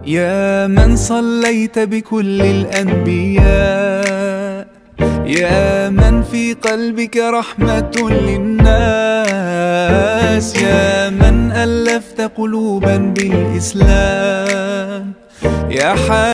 يا من صليت بكل الأنبياء، يا من في قلبك رحمة للناس، يا من ألفت قلوبا بالإسلام، يا